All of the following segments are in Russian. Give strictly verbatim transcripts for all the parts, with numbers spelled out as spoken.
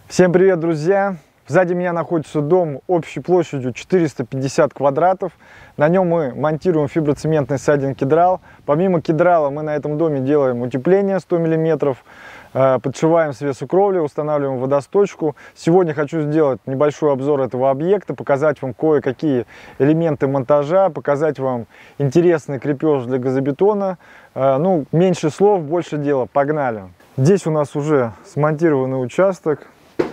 Всем привет, друзья! Сзади меня находится дом общей площадью четыреста пятьдесят квадратов. На нем мы монтируем фиброцементный сайдинг кедрал. Помимо кедрала мы на этом доме делаем утепление сто миллиметров, подшиваем свесу кровли, устанавливаем водосточку. Сегодня хочу сделать небольшой обзор этого объекта, показать вам кое-какие элементы монтажа, показать вам интересный крепеж для газобетона. Ну, меньше слов, больше дела. Погнали! Здесь у нас уже смонтированный участок.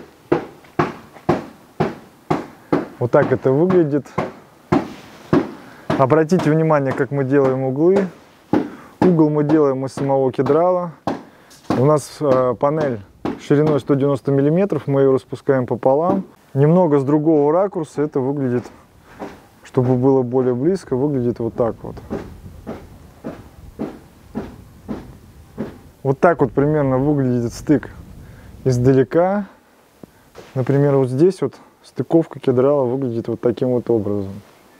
Вот так это выглядит. Обратите внимание, как мы делаем углы. Угол мы делаем из самого кедрала. У нас э, панель шириной сто девяносто миллиметров, мы ее распускаем пополам. Немного с другого ракурса это выглядит, чтобы было более близко, выглядит вот так вот. Вот так вот примерно выглядит стык издалека. Например, вот здесь вот стыковка кедрала выглядит вот таким вот образом.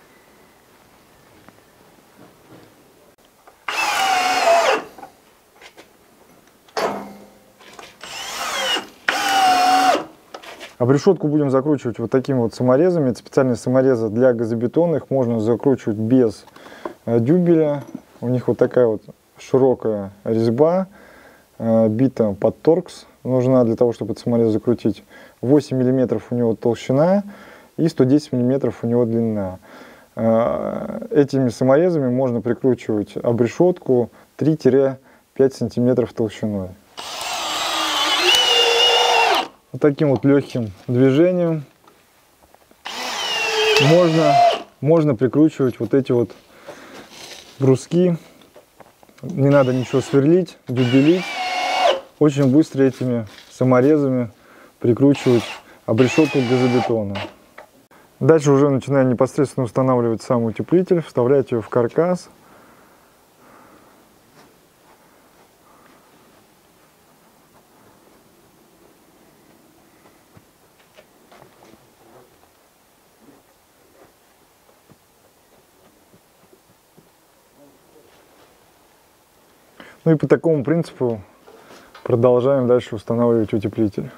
Обрешетку будем закручивать вот такими вот саморезами. Это специальные саморезы для газобетона. Их можно закручивать без дюбеля. У них вот такая вот широкая резьба, бита под торкс. Нужна для того, чтобы этот саморез закрутить. восемь миллиметров у него толщина и сто десять миллиметров у него длина. Этими саморезами можно прикручивать обрешетку три-пять сантиметров толщиной. Вот таким вот легким движением можно, можно прикручивать вот эти вот бруски. Не надо ничего сверлить, дюбелить. Очень быстро этими саморезами прикручивать обрешетку к газобетону. Дальше уже начинаем непосредственно устанавливать сам утеплитель, вставлять ее в каркас. Ну и по такому принципу продолжаем дальше устанавливать утеплитель.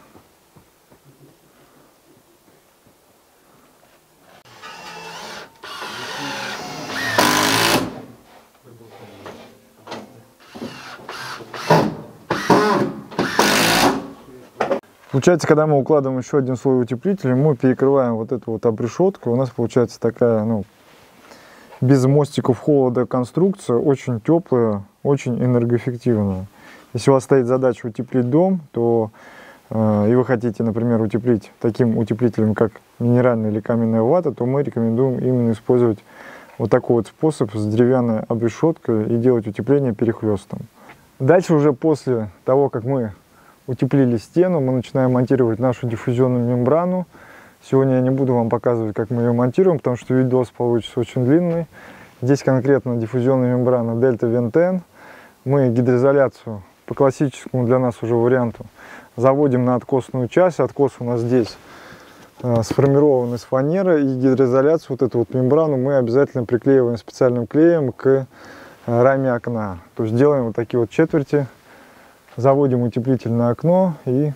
Получается, когда мы укладываем еще один слой утеплителя, мы перекрываем вот эту вот обрешетку. У нас получается такая, ну, без мостиков холода конструкция, очень теплая, очень энергоэффективная. Если у вас стоит задача утеплить дом, то э, и вы хотите, например, утеплить таким утеплителем, как минеральная или каменная вата, то мы рекомендуем именно использовать вот такой вот способ с деревянной обрешеткой и делать утепление перехлестом. Дальше уже после того, как мы утеплили стену, мы начинаем монтировать нашу диффузионную мембрану. Сегодня я не буду вам показывать, как мы ее монтируем, потому что видос получится очень длинный. Здесь конкретно диффузионная мембрана Delta Venten. Мы гидроизоляцию по классическому для нас уже варианту заводим на откосную часть. Откос у нас здесь э, сформирован из фанеры. И гидроизоляцию, вот эту вот мембрану, мы обязательно приклеиваем специальным клеем к э, раме окна. То есть делаем вот такие вот четверти. Заводим утеплитель на окно и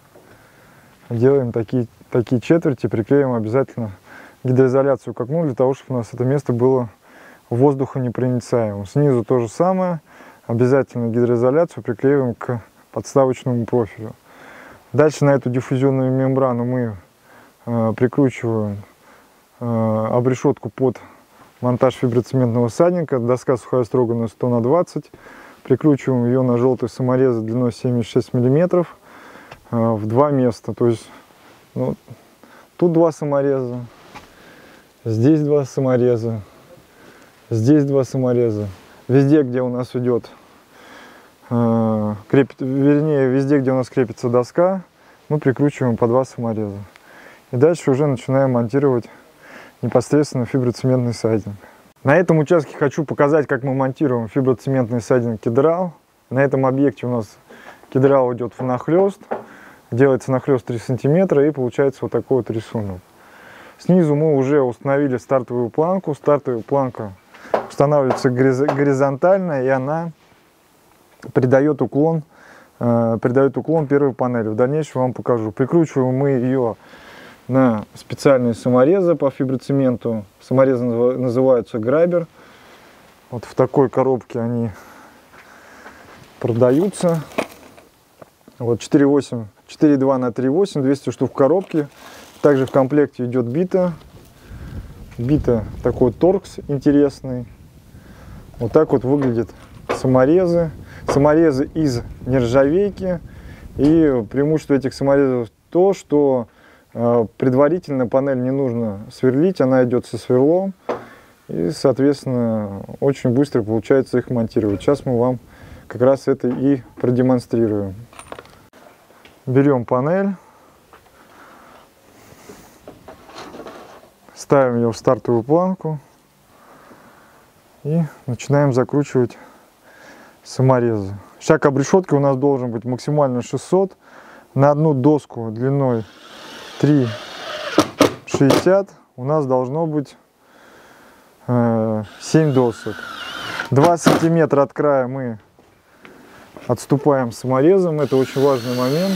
делаем такие, такие четверти, приклеим обязательно гидроизоляцию к окну, для того, чтобы у нас это место было воздухонепроницаемым. Снизу то же самое, обязательно гидроизоляцию приклеиваем к подставочному профилю. Дальше на эту диффузионную мембрану мы э, прикручиваем э, обрешетку под монтаж фиброцементного сайдинга, доска сухая строганная сто на двадцать. Прикручиваем ее на желтый саморез длиной семьдесят шесть миллиметров э, в два места. То есть, ну, тут два самореза, здесь два самореза, здесь два самореза. Везде, где у нас идет, э, крепит, вернее, везде, где у нас крепится доска, мы прикручиваем по два самореза. И дальше уже начинаем монтировать непосредственно фиброцементный сайдинг. На этом участке хочу показать, как мы монтируем фиброцементный сайдинг кедрал. На этом объекте у нас кедрал идет в нахлест. Делается нахлест три сантиметра и получается вот такой вот рисунок. Снизу мы уже установили стартовую планку. Стартовая планка устанавливается горизонтально, и она придает уклон э, придает уклон первой панели. В дальнейшем вам покажу. Прикручиваем мы ее на специальные саморезы по фиброцементу. Саморезы называются грабер. Вот в такой коробке они продаются. Вот четыре восемь, четыре два на три восемь, двести штук в коробке. Также в комплекте идет бита. Бита такой торкс интересный. Вот так вот выглядят саморезы. Саморезы из нержавейки. И преимущество этих саморезов то, что э, предварительно панель не нужно сверлить, она идет со сверлом. И, соответственно, очень быстро получается их монтировать. Сейчас мы вам как раз это и продемонстрируем. Берем панель. Ставим ее в стартовую планку и начинаем закручивать саморезы. Шаг обрешетки у нас должен быть максимально шестьсот. На одну доску длиной три шестьдесят у нас должно быть э, семь досок. два сантиметра от края мы отступаем саморезом. Это очень важный момент.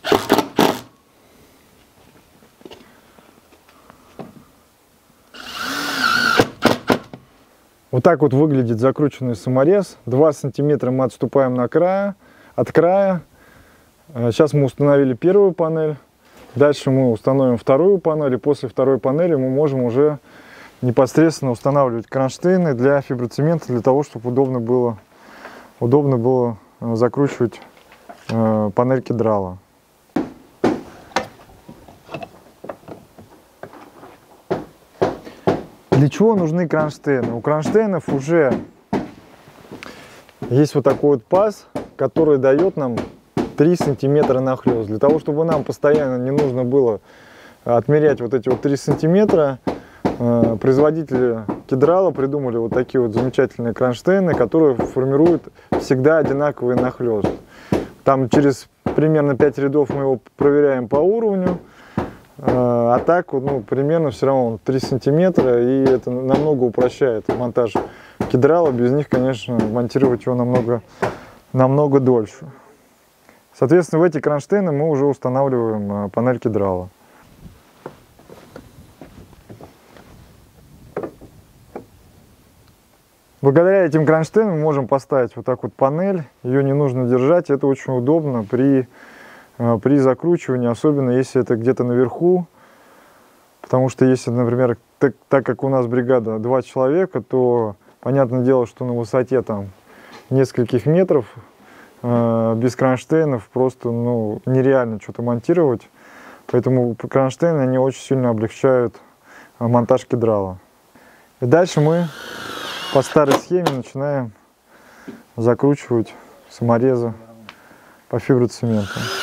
Вот так вот выглядит закрученный саморез. два сантиметра мы отступаем на края, от края. Сейчас мы установили первую панель. Дальше мы установим вторую панель. И после второй панели мы можем уже непосредственно устанавливать кронштейны для фиброцемента, для того, чтобы удобно было, удобно было закручивать э, панель кедрала. Для чего нужны кронштейны? У кронштейнов уже есть вот такой вот паз, который дает нам три сантиметра нахлёст. Для того, чтобы нам постоянно не нужно было отмерять вот эти вот три сантиметра, производители кедрала придумали вот такие вот замечательные кронштейны, которые формируют всегда одинаковый нахлёст. Там через примерно пять рядов мы его проверяем по уровню. А так, ну, примерно все равно три сантиметра, и это намного упрощает монтаж кедрала. Без них, конечно, монтировать его намного, намного дольше. Соответственно, в эти кронштейны мы уже устанавливаем панель кедрала. Благодаря этим кронштейнам мы можем поставить вот так вот панель. Ее не нужно держать, это очень удобно при при закручивании, особенно если это где-то наверху, потому что если, например, так, так как у нас бригада два человека, то понятное дело, что на высоте там нескольких метров э, без кронштейнов просто ну, нереально что-то монтировать, поэтому кронштейны они очень сильно облегчают монтаж кедрала. И дальше мы по старой схеме начинаем закручивать саморезы по фиброцементу.